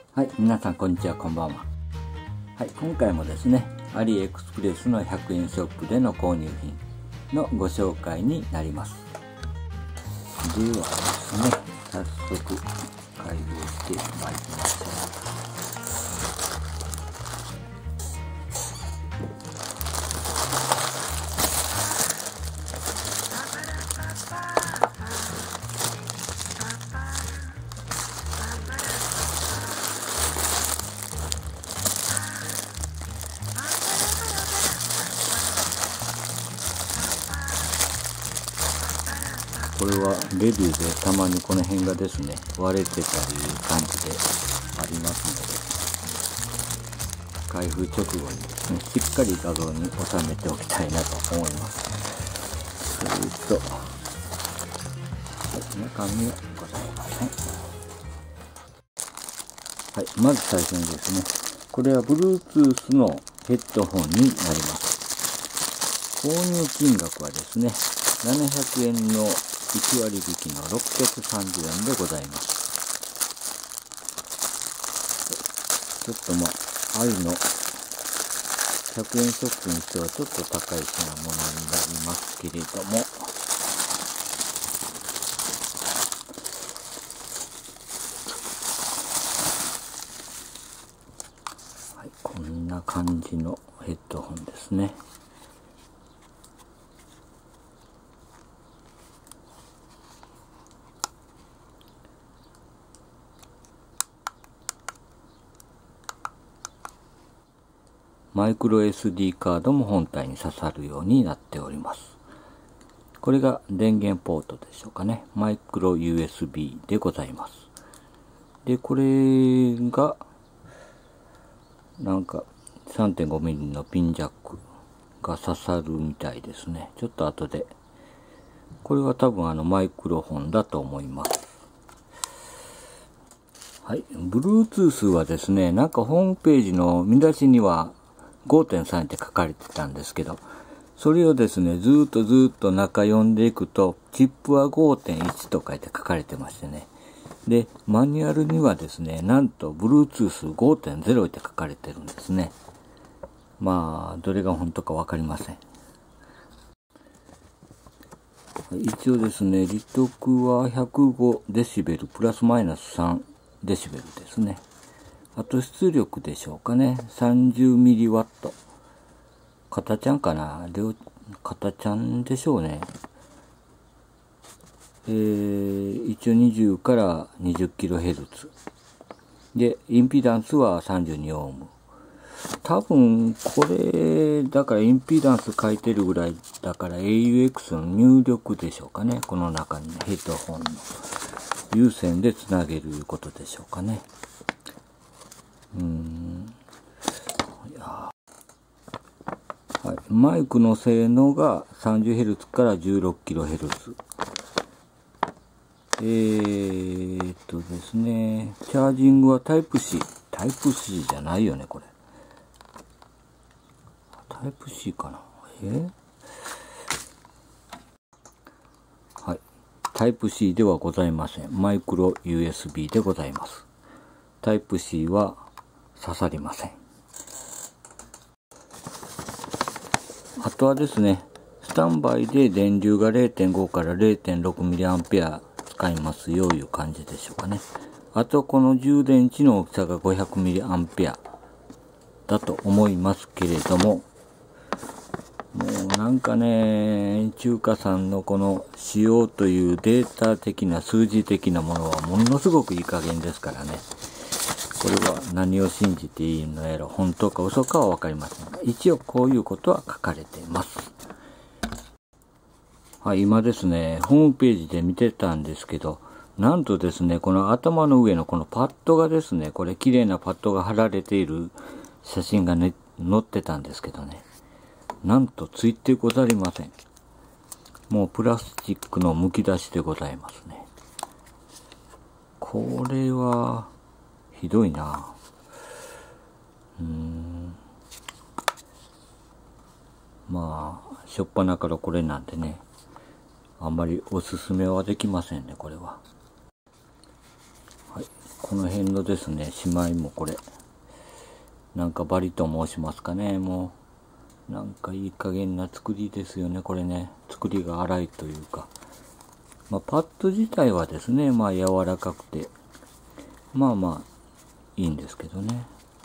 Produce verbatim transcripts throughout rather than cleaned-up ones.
はい、皆さんこんにちは、こんばんは。はい、今回もですね、アリエクスプレスのひゃくえんショップでの購入品のご紹介になります。ではですね、早速開封してまいりましょう。これはレビューでたまにこの辺がですね割れてたりいう感じでありますので、開封直後にですねしっかり画像に収めておきたいなと思います。それと、はい、中身はございません。はい、まず最初にですね、これは Bluetooth のヘッドホンになります。購入金額はですねななひゃくえんのいちわり引きのろっぴゃくさんじゅうえんでございます。ちょっとまあ、アリのひゃくえんショップにしてはちょっと高い品物になりますけれども、はい、こんな感じのヘッドホンですね。マイクロ エスディー カードも本体に刺さるようになっております。これが電源ポートでしょうかね。マイクロ ユーエスビー でございます。で、これが、なんか さんてんごミリ のピンジャックが刺さるみたいですね。ちょっと後で。これは多分あのマイクロフォンだと思います。はい。Bluetooth はですね、なんかホームページの見出しには ごてんさん って書かれてたんですけど、それをですね、ずーっとずーっと中読んでいくと、チップは ごてんいち と書いて書かれてましてね。で、マニュアルにはですね、なんと Bluetooth ごてんゼロ って書かれてるんですね。まあ、どれが本当かわかりません。一応ですね、利得はひゃくごデシベルプラスマイナスさんデシベルですね。あと出力でしょうかね。さんじゅうミリワット。型ちゃんかな。両型ちゃんでしょうね。えー、一応にじゅうからにじゅっキロヘルツ。で、インピダンスはさんじゅうにオーム。多分、これ、だからインピダンス書いてるぐらいだから エーユーエックス の入力でしょうかね。この中に、ね、ヘッドホンの有線でつなげることでしょうかね。うーん。いや、はい。マイクの性能が さんじゅうヘルツ から じゅうろくキロヘルツ。えーっとですね、チャージングはタイプ C。タイプ C じゃないよね、これ。タイプ C かな。えはい。タイプ C ではございません。マイクロ ユーエスビー でございます。タイプ C は刺さりません。あとはですね、スタンバイで電流が れいてんご から れいてんろくミリアンペア 使いますよという感じでしょうかね。あとこの充電池の大きさが ごひゃくミリアンペア だと思いますけれども、もうなんかね、中華さんのこの仕様というデータ的な数字的なものはものすごくいい加減ですからね。これは何を信じていいのやら本当か嘘かはわかりませんが、一応こういうことは書かれています。はい、今ですね、ホームページで見てたんですけど、なんとですね、この頭の上のこのパッドがですね、これ綺麗なパッドが貼られている写真がね、載ってたんですけどね。なんとついてござりません。もうプラスチックのむき出しでございますね。これはひどいな。うーん。まあ、しょっぱなからこれなんてね、あんまりおすすめはできませんね、これは。はい。 この辺のですね、しまいもこれ、なんかバリと申しますかね、もう、なんかいい加減な作りですよね、これね。作りが粗いというか。まあ、パッド自体はですね、まあ柔らかくて、まあまあ、いいんですけどね。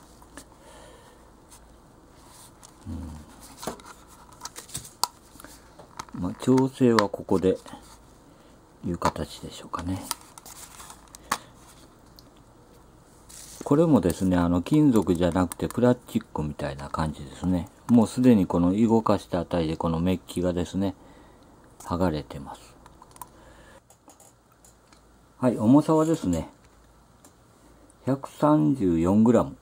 うん、まあ、調整はここで、いう形でしょうかね。これもですね、あの金属じゃなくてプラスチックみたいな感じですね。もうすでにこの動かしたあたりでこのメッキがですね、剥がれてます。はい、重さはですね、ひゃくさんじゅうよんグラム。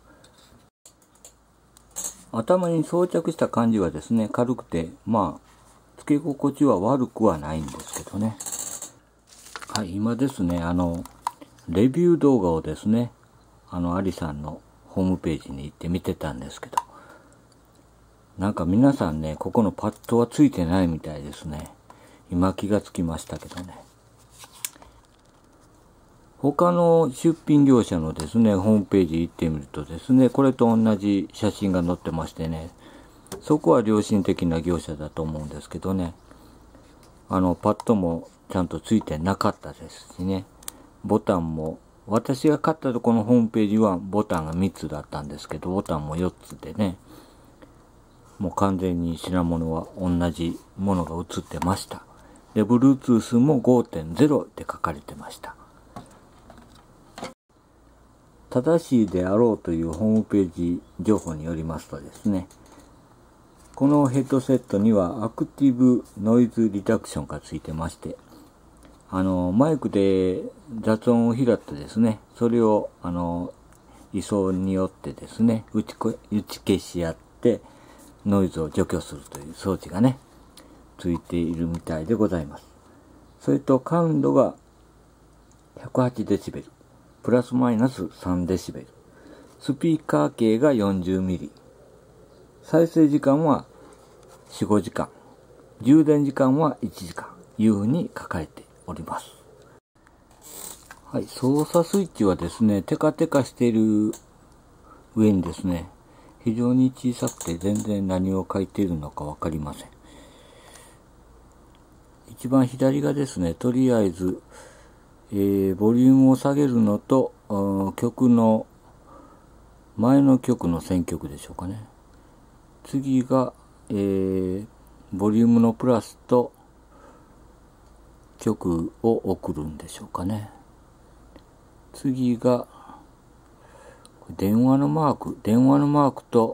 頭に装着した感じはですね、軽くて、まあ、付け心地は悪くはないんですけどね。はい、今ですね、あの、レビュー動画をですね、あの、アリさんのホームページに行って見てたんですけど、なんか皆さんね、ここのパッドはついてないみたいですね。今気がつきましたけどね。他の出品業者のですね、ホームページ行ってみるとですね、これと同じ写真が載ってましてね、そこは良心的な業者だと思うんですけどね、あの、パッドもちゃんとついてなかったですしね、ボタンも、私が買ったとこのホームページはボタンがみっつだったんですけど、ボタンもよっつでね、もう完全に品物は同じものが映ってました。で、Bluetooth も ごてんゼロ って書かれてました。正しいであろうというホームページ情報によりますとですね、このヘッドセットにはアクティブノイズリダクションがついてまして、あの、マイクで雑音を拾ってですね、それを、あの、位相によってですね、打ちこ、打ち消し合って、ノイズを除去するという装置がね、ついているみたいでございます。それと感度がひゃくはちデシベル、プラスマイナスさんデシベル、スピーカー径がよんじゅうミリ、再生時間はよん、ごじかん、充電時間はいちじかん、いうふうに書かれております。はい、操作スイッチはですね、テカテカしている上にですね、非常に小さくて全然何を書いているのかわかりません。一番左がですね、とりあえず、えー、ボリュームを下げるのと、曲の、前の曲の選曲でしょうかね。次が、えー、ボリュームのプラスと、曲を送るんでしょうかね。次が、電話のマーク、電話のマークと、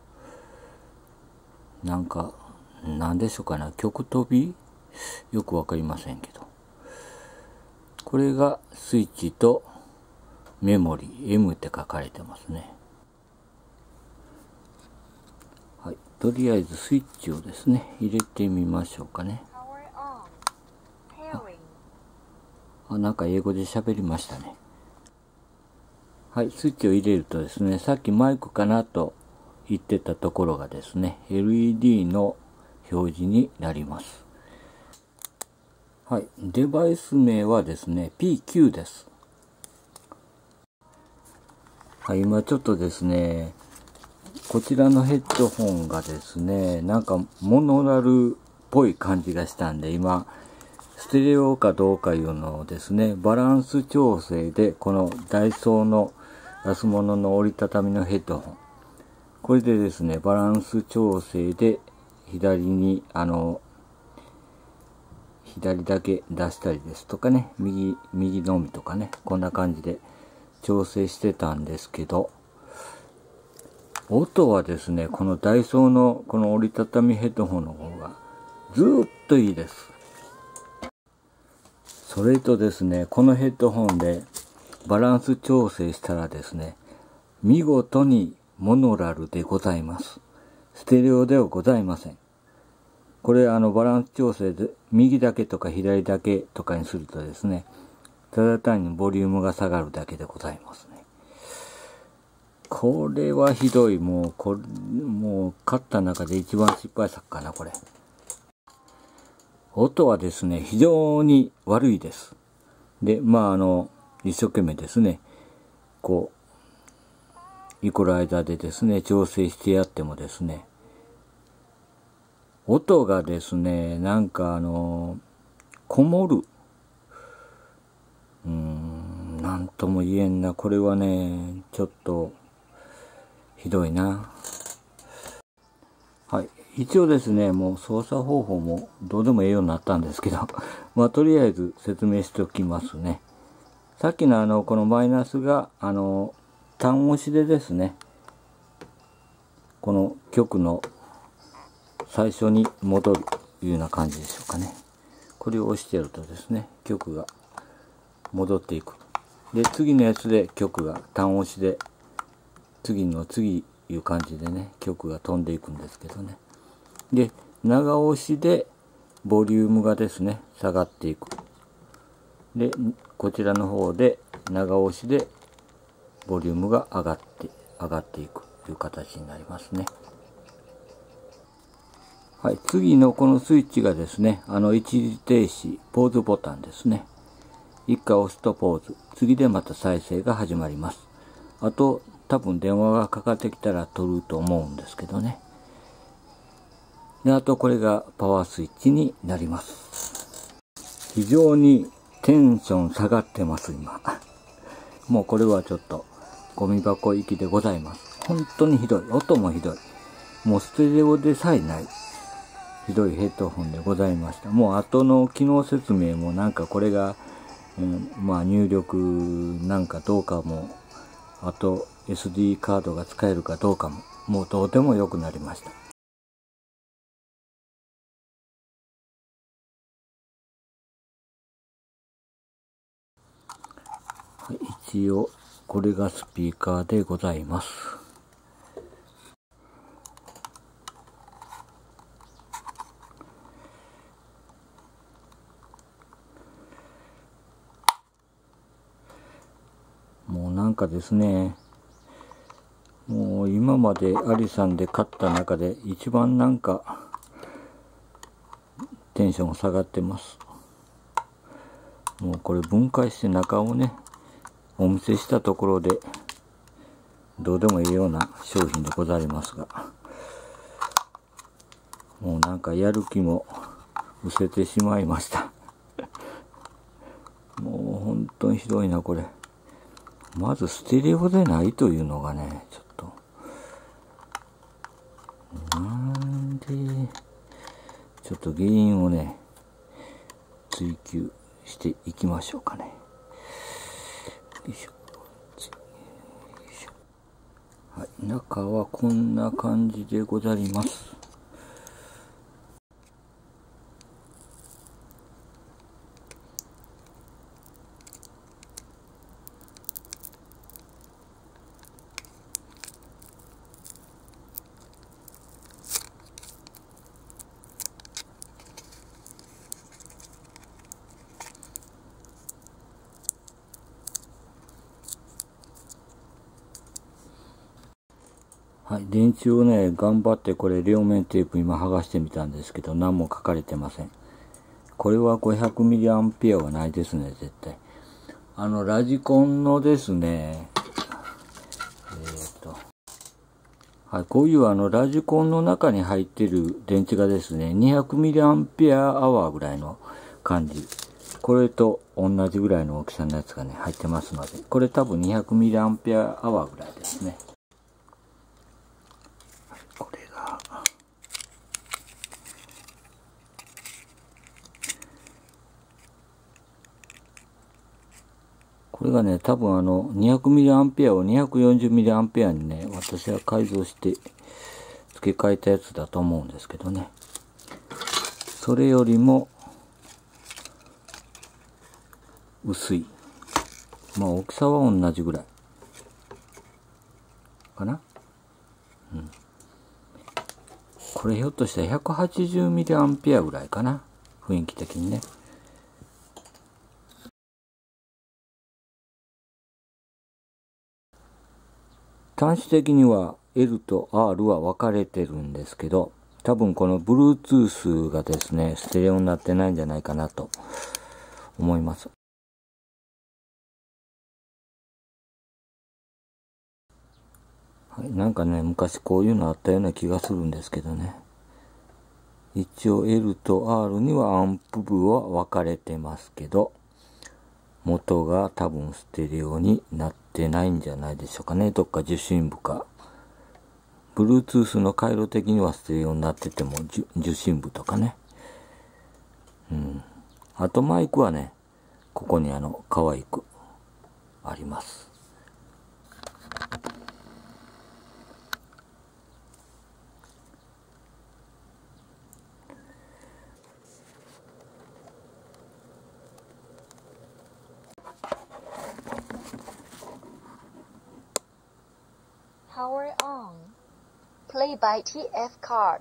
なんか、なんでしょうかね、曲飛びよくわかりませんけど。これがスイッチとメモリー エム って書かれてますね。はい、とりあえずスイッチをですね、入れてみましょうかね。あ、なんか英語で喋りましたね。はい、スイッチを入れるとですね、さっきマイクかなと言ってたところがですね、エルイーディー の表示になります。はい、デバイス名はですね、ピーキュー です。はい、今ちょっとですね、こちらのヘッドホンがですね、なんかモノラルっぽい感じがしたんで、今、ステレオかどうかいうのをですね、バランス調整で、このダイソーの安物の折りたたみのヘッドホン。これでですね、バランス調整で、左に、あの、左だけ出したりですとかね、右、右のみとかね、こんな感じで調整してたんですけど、音はですね、このダイソーのこの折りたたみヘッドホンの方がずーっといいです。それとですね、このヘッドホンでバランス調整したらですね、見事にモノラルでございます。ステレオではございません。これあのバランス調整で右だけとか左だけとかにするとですね、ただ単にボリュームが下がるだけでございますね。これはひどい。もうこれもう買った中で一番失敗作かなこれ。音はですね非常に悪いです。でまああの一生懸命ですね、こう、イコライザーでですね、調整してやってもですね、音がですね、なんかあの、こもる。うーん、なんとも言えんな。これはね、ちょっと、ひどいな。はい。一応ですね、もう操作方法もどうでもええようになったんですけど、まあとりあえず説明しておきますね。さっきのあの、このマイナスが、あの、単押しでですね、この曲の最初に戻るというような感じでしょうかね。これを押してやるとですね、曲が戻っていく。で、次のやつで曲が単押しで、次の次いう感じでね、曲が飛んでいくんですけどね。で、長押しでボリュームがですね、下がっていく。で、こちらの方で長押しでボリュームが上がって、上がっていくという形になりますね。はい、次のこのスイッチがですね、あの一時停止、ポーズボタンですね。一回押すとポーズ。次でまた再生が始まります。あと、多分電話がかかってきたら取ると思うんですけどね。で、あとこれがパワースイッチになります。非常にテンション下がってます、今。もうこれはちょっとゴミ箱行きでございます。本当にひどい。音もひどい。もうステレオでさえない。ひどいヘッドホンでございました。もう後の機能説明もなんかこれが、うん、まあ入力なんかどうかも、あと エスディー カードが使えるかどうかも、もうどうでもよくなりました。はい、一応これがスピーカーでございます。もうなんかですね、もう今までアリさんで買った中で一番なんかテンション下がってます。もうこれ分解して中をね、お見せしたところでどうでもいいような商品でございますが、もうなんかやる気も失せてしまいました。もう本当にひどいなこれ。まずステレオでないというのがね、ちょっとなんでちょっと原因をね追求していきましょうかね。よいしょ。はい、中はこんな感じでございます。はい、電池をね、頑張ってこれ両面テープ今剥がしてみたんですけど、何も書かれてません。これは ごひゃくミリアンペア はないですね、絶対。あの、ラジコンのですね、えー、っと、はい、こういうあの、ラジコンの中に入ってる電池がですね、にひゃくミリアンペアアワーぐらいの感じ。これと同じぐらいの大きさのやつがね、入ってますので、これ多分 にひゃくミリアンペアアワーぐらいですね。これが、これがね、多分あの、にひゃくミリアンペア を にひゃくよんじゅうミリアンペア にね、私は改造して付け替えたやつだと思うんですけどね。それよりも薄い。まあ大きさは同じぐらい。かな？うん。これひょっとしたら ひゃくはちじゅうミリアンペア ぐらいかな。雰囲気的にね。端子的には エル と アール は分かれてるんですけど、多分この Bluetooth がですね、ステレオになってないんじゃないかなと思います。 なんかね、昔こういうのあったような気がするんですけどね。一応 エル と アール にはアンプ部は分かれてますけど、元が多分ステレオになってないんじゃないでしょうかね。どっか受信部か。Bluetooth の回路的にはステレオになってても受信部とかね。うん。あとマイクはね、ここにあの、可愛くあります。 Power on. Play by ティーエフ card.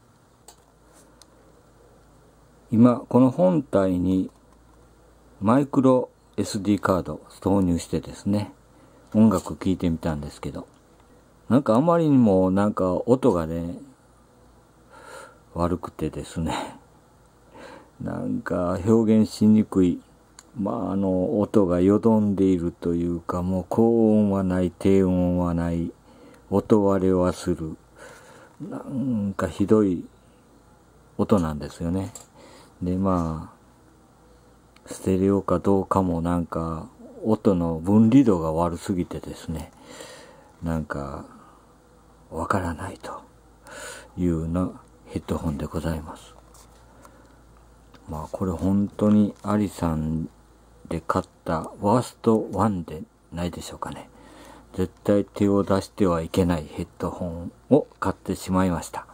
今、この本体にマイクロ エスディー カードを投入してですね、音楽聴いてみたんですけど、なんかあまりにもなんか音がね、悪くてですね、なんか表現しにくい、まああの音がよどんでいるというか、もう高音はない、低音はない、音割れはする、なんかひどい音なんですよね。でまあステレオかどうかもなんか音の分離度が悪すぎてですね、なんかわからないというのヘッドホンでございます。まあこれ本当にアリさんで買ったワーストワンでないでしょうかね。絶対手を出してはいけないヘッドホンを買ってしまいました。